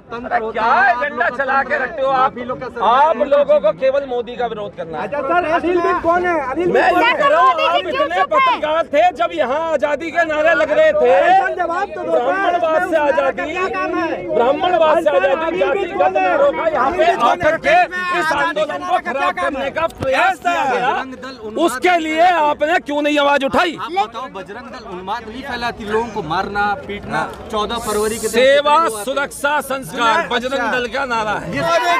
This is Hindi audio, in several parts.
क्या एजेंडा चला के रखते हो आप लोगों को केवल मोदी का विरोध करना है। अनिल विज कौन है? मैं ये कह रहा हूँ, आप इतने पत्रकार थे जब यहाँ आजादी के नारे लग रहे थे, ब्राह्मणवाद से आजादी, जातिगत नारों का यहाँ पे आकर के इस आंदोलन को खराब करने का प्रयास किया गया, उसके लिए आपने क्यों नहीं आवाज उठाई? आप बताओ, बजरंग दल उन्माद नहीं फैलाती, लोगों को मारना पीटना 14 फरवरी के सेवा सुरक्षा संस्कार बजरंग दल का नारा है।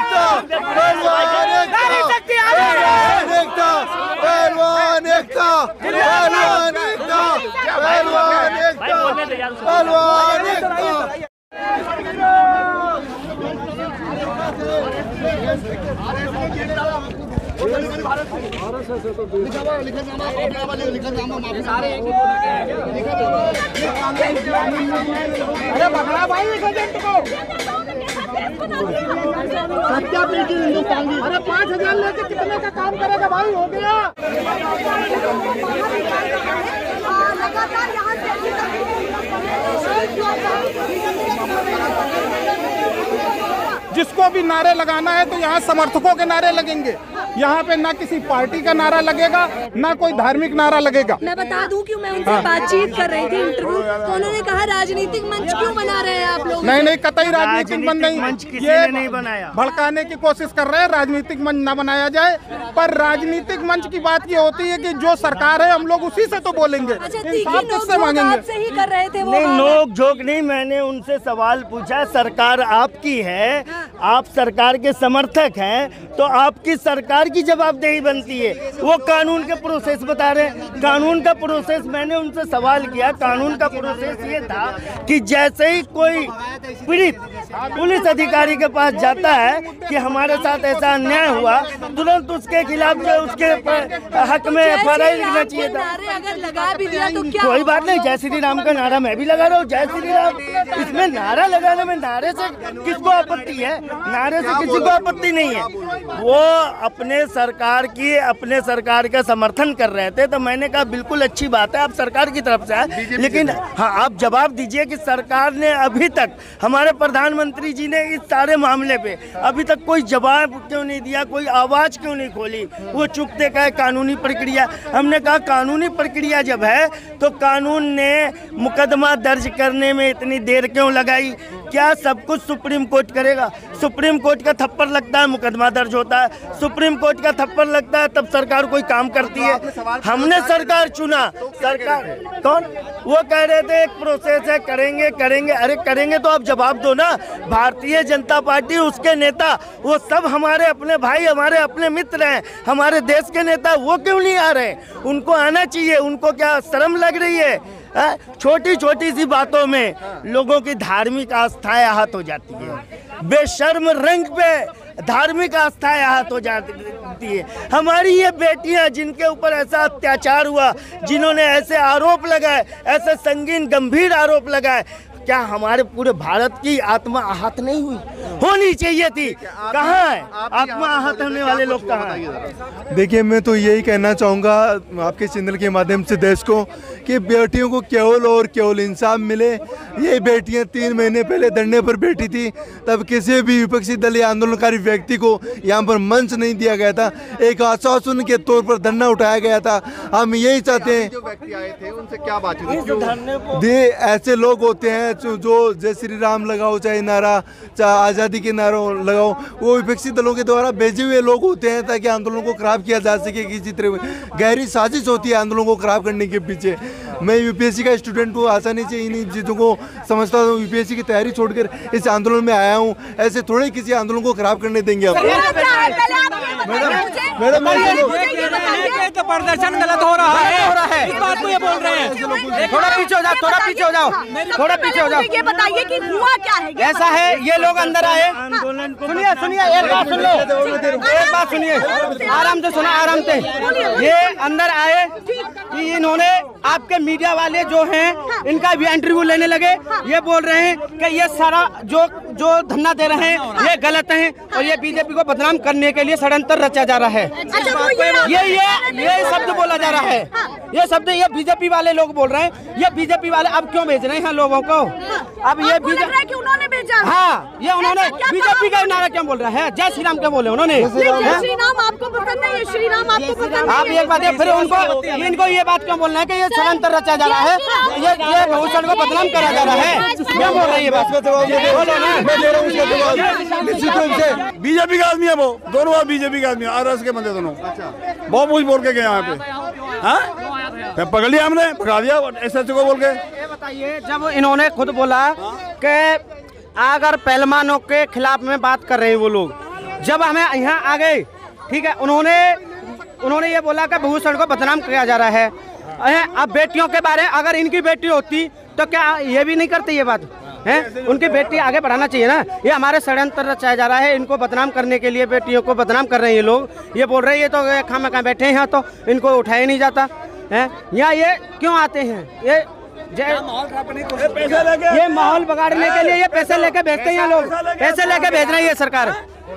अरे पकड़ा भाई एजेंट को, सत्यापीठ हिंदुस्तान की। अरे 5,000 लेके कितने का काम करेगा भाई? हो गया। लगातार यहाँ जिसको भी नारे लगाना है तो यहाँ समर्थकों के नारे लगेंगे। यहाँ पे ना किसी पार्टी का नारा लगेगा, ना कोई धार्मिक नारा लगेगा। मैं बता दूं कि मैं उनसे बातचीत कर रही थी इंटरव्यू, तो उन्होंने कहा राजनीतिक मंच क्यों बना रहे हैं आप लोग? नहीं, कतई राजनीतिक मंच नहीं बनाया, भड़काने की कोशिश कर रहे हैं। राजनीतिक मंच ना बनाया जाए, पर राजनीतिक मंच की बात ये होती है कि जो सरकार है हम लोग उसी से तो बोलेंगे। किससे मांगेंगे? आपसे ही कर रहे थे वो। नहीं, नोक झोंक नहीं, मैंने उनसे सवाल पूछा। सरकार आपकी है, आप सरकार के समर्थक हैं, तो आपकी सरकार की जवाबदेही बनती है। वो कानून के प्रोसेस बता रहे हैं, कानून का प्रोसेस। मैंने उनसे सवाल किया, कानून का प्रोसेस ये था कि जैसे ही कोई पीड़ित पुलिस अधिकारी के पास जाता है कि हमारे साथ ऐसा अन्याय हुआ, तुरंत उसके खिलाफ जो उसके हक में FIR लिखना चाहिए था। अगर लगा भी दिया तो क्या? कोई बात नहीं, जय श्री राम का नारा मैं भी लगा रहा हूँ, जय श्री राम। इसमें नारा लगाने में नारे से किसको आपत्ति है? नारे से किसी को आपत्ति नहीं है। वो अपने सरकार का समर्थन कर रहे थे, तो मैंने कहा बिल्कुल अच्छी बात है, आप सरकार की तरफ से है, लेकिन हाँ आप जवाब दीजिए कि सरकार ने अभी तक, हमारे प्रधानमंत्री जी ने इस सारे मामले पे अभी तक कोई जवाब क्यों नहीं दिया, कोई आवाज क्यों नहीं खोली? वो चुपते कहे कानूनी प्रक्रिया। हमने कहा कानूनी प्रक्रिया जब है तो कानून ने मुकदमा दर्ज करने में इतनी देर क्यों लगाई? क्या सब कुछ सुप्रीम कोर्ट करेगा? सुप्रीम कोर्ट का थप्पड़ लगता है, मुकदमा दर्ज होता है। सुप्रीम कोर्ट का थप्पड़ लगता है, तब सरकार कोई काम करती है। हमने सरकार चुना, सरकार कौन? वो कह रहे थे एक प्रोसेस है, करेंगे। अरे करेंगे तो आप जवाब दो ना। भारतीय जनता पार्टी, उसके नेता, वो सब हमारे अपने भाई, हमारे अपने मित्र हैं, हमारे देश के नेता, वो क्यों नहीं आ रहे? उनको आना चाहिए। उनको क्या शर्म लग रही है? छोटी छोटी सी बातों में लोगों की धार्मिक आस्थाएं आहत हो जाती है। बेशर्म रंग पे धार्मिक आस्थाएं आहत हो जाती है। हमारी ये बेटियां जिनके ऊपर ऐसा अत्याचार हुआ, जिन्होंने ऐसे आरोप लगाए, ऐसे संगीन गंभीर आरोप लगाए, क्या हमारे पूरे भारत की आत्मा आहत नहीं हुई? होनी चाहिए थी। कहाँ है आत्मा आहत होने वाले लोग? कहाँ है? देखिए, मैं तो यही कहना चाहूँगा आपके चैनल के माध्यम से देश को कि बेटियों को केवल और केवल इंसाफ मिले। ये बेटियां 3 महीने पहले धरने पर बैठी थी, तब किसी भी विपक्षी दल या आंदोलनकारी व्यक्ति को यहाँ पर मंच नहीं दिया गया था, एक आश्वासन के तौर पर धरना उठाया गया था। हम यही चाहते हैं, जो व्यक्ति आए थे उनसे क्या बातचीत? ऐसे लोग होते हैं जो जय श्री राम लगाओ, चाहे नारा, चाहे आज़ादी के नारा लगाओ, वो विपक्षी दलों के द्वारा भेजे हुए लोग होते हैं ताकि आंदोलन को खराब किया जा सके। किसी तरह गहरी साजिश होती है आंदोलन को खराब करने के पीछे। मैं यूपीएससी का स्टूडेंट हूँ, आसानी से इन चीज़ों को समझता हूँ। यूपीएससी की तैयारी छोड़कर इस आंदोलन में आया हूँ। ऐसे थोड़े किसी आंदोलन को खराब करने देंगे आप। मैडम, तो प्रदर्शन गलत हो रहा है, इस बात को ये बोल रहे हैं। थोड़ा पीछे हो जाओ, थोड़ा पीछे हो जाओ, थोड़ा पीछे हो जाओ। ये बताइए कि हुआ क्या है? ऐसा है, ये लोग अंदर आए, सुनिए एक बात सुन लो, एक बात सुनिए, आराम से सुना, आराम से। ये अंदर आए कि इन्होंने आपके मीडिया वाले जो हैं इनका भी इंटरव्यू लेने लगे। ये बोल रहे हैं कि ये सारा जो जो धरना दे रहे हैं ये गलत है और ये बीजेपी को बदनाम करने के लिए षड्यंत्र रचा जा रहा है। ये शब्द बोला जा रहा है, ये शब्द ये बीजेपी वाले लोग बोल रहे हैं। ये बीजेपी वाले अब क्यों भेज रहे हैं लोगों को? अब ये बीजेपी उन्होंने भेजा, हाँ ये उन्होंने बीजेपी का नारा क्यों बोल रहा है? जय श्री राम क्यों बोले उन्होंने? श्री राम आपको पसंद नहीं है? श्री राम आपको पसंद नहीं? आप एक बात है, फिर इनको ये बात क्यों बोलना है कि ये षड्यंत्र रचा जा रहा है, ये बहुजन को बदनाम करा जा रहा है? क्या बोल रही है बात? निश्चित रूप से बीजेपी का आदमी है वो, दोनों बीजेपी के आदमी, आरएस के बंदे दोनों। बहुत कुछ बोल के गए यहाँ पे, पकड़ लिया हमने, पकड़ा दिया एसएसओ को बोल के। ये बताइए, जब इन्होंने खुद बोला कि अगर पहलवानों के खिलाफ में बात कर रहे हैं वो लोग, जब हमें यहाँ आ गए, ठीक है, उन्होंने ये बोला कि भूषण को बदनाम किया जा रहा है। अब बेटियों के बारे, अगर इनकी बेटी होती तो क्या ये भी नहीं करते ये बात है? उनकी बेटी आगे बढ़ाना चाहिए ना। ये हमारे षड्यंत्र रचाया जा रहा है, इनको बदनाम करने के लिए बेटियों को बदनाम कर रहे हैं ये लोग। ये बोल रहे हैं ये तो खामा कहाँ बैठे हैं यहाँ, तो इनको उठाया नहीं जाता है। यहाँ ये क्यों आते हैं? ये माहौल बिगाड़ने के लिए ये पैसे लेके भेजते हैं लोग, पैसे लेके भेज रही है सरकार।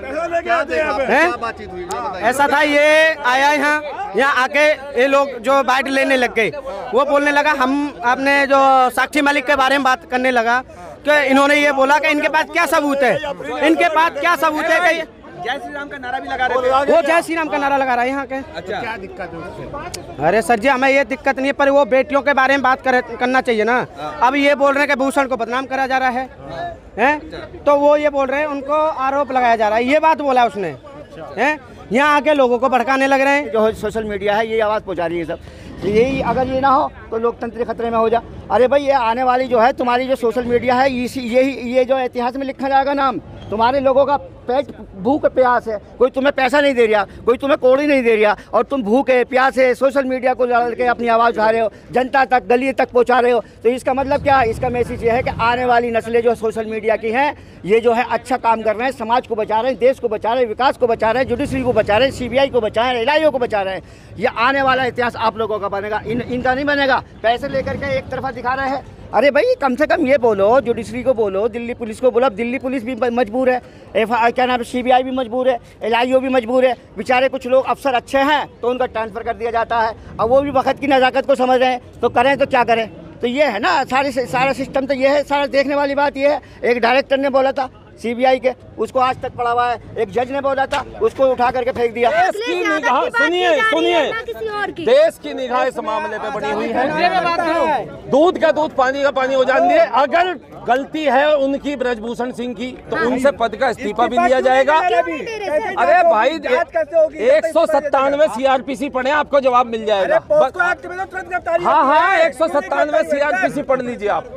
ऐसा था, ये आया यहाँ आके ये लोग जो बाइट लेने लग गए, वो बोलने लगा, हम आपने जो साक्षी मलिक के बारे में बात करने लगा कि इन्होंने ये बोला कि इनके पास क्या सबूत है, इनके पास क्या सबूत है कि जय श्री राम का नारा भी लगा रहे थे। वो जय श्री राम का नारा लगा रहा है यहाँ के। अच्छा, क्या दिक्कत है उससे? अरे सर जी, हमें ये दिक्कत नहीं है, पर वो बेटियों के बारे में बात करना चाहिए ना। अब ये बोल रहे हैं कि भूषण को बदनाम करा जा रहा है, तो वो ये बोल रहे हैं उनको आरोप लगाया जा रहा है, ये बात बोला उसने है। यहाँ आके लोगों को भड़काने लग रहे हैं। जो सोशल मीडिया है ये आवाज़ पहुँचा रही है सब, यही अगर ये ना हो तो लोकतंत्र खतरे में हो जा। अरे भाई, ये आने वाली जो है तुम्हारी जो सोशल मीडिया है, ये जो इतिहास में लिखा जाएगा नाम, तुम्हारे लोगों का पेट भूख प्यास है, कोई तुम्हें पैसा नहीं दे रहा, कोई तुम्हें कौड़ी नहीं दे रहा, और तुम भूखे प्यासे सोशल मीडिया को लड़ के अपनी आवाज़ उठा रहे हो, जनता तक गली तक पहुंचा रहे हो। तो इसका मतलब क्या है? इसका मैसेज ये है कि आने वाली नस्लें जो सोशल मीडिया की हैं, ये जो है अच्छा काम कर रहे हैं, समाज को बचा रहे हैं, देश को बचा रहे हैं, विकास को बचा रहे हैं, जुडिशरी को बचा रहे हैं, सीबीआई को बचा रहे हैं, एलआईओ को बचा रहे हैं। ये आने वाला इतिहास आप लोगों का बनेगा, इनका नहीं बनेगा। पैसे लेकर के एक तरफा दिखा रहे हैं। अरे भाई, कम से कम ये बोलो, जुडिशरी को बोलो, दिल्ली पुलिस को बोलो। अब दिल्ली पुलिस भी मजबूर है, क्या नाम है, सीबीआई भी मजबूर है, एलआईओ भी मजबूर है। बेचारे कुछ लोग अफसर अच्छे हैं तो उनका ट्रांसफ़र कर दिया जाता है। अब वो भी वक्त की नज़ाकत को समझ रहे हैं, तो करें तो क्या करें? तो ये है ना सारा सिस्टम, तो ये है सारा। देखने वाली बात ये है, एक डायरेक्टर ने बोला था सीबीआई के, उसको आज तक पड़ा हुआ है। एक जज ने बोला था, उसको उठा करके फेंक दिया। देश की निगाह, सुनिए, देश की निगाह इस मामले पे बनी हुई है। दूध का दूध, पानी का पानी हो जाने दिए। अगर गलती है उनकी, ब्रजभूषण सिंह की, तो उनसे पद का इस्तीफा भी दिया जाएगा। अरे भाई, 197 CRPC पढ़े, आपको जवाब मिल जाएगा। हाँ, 197 CRPC पढ़ लीजिए आप।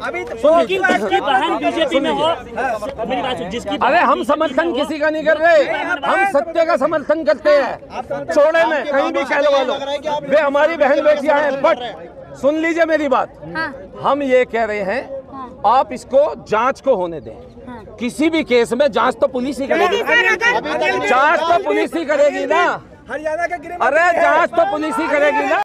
अरे हम समर्थन किसी का नहीं कर रहे, हम सत्य का समर्थन करते हैं। चौड़े में कहीं भी कहलवा लो, वे हमारी बहन बेटियां हैं। बट सुन लीजिए मेरी बात, हम ये कह रहे हैं, आप इसको जांच को होने दें। किसी भी केस में जांच तो पुलिस ही करेगी, जांच तो पुलिस ही करेगी ना। अरे जांच तो पुलिस ही करेगी ना।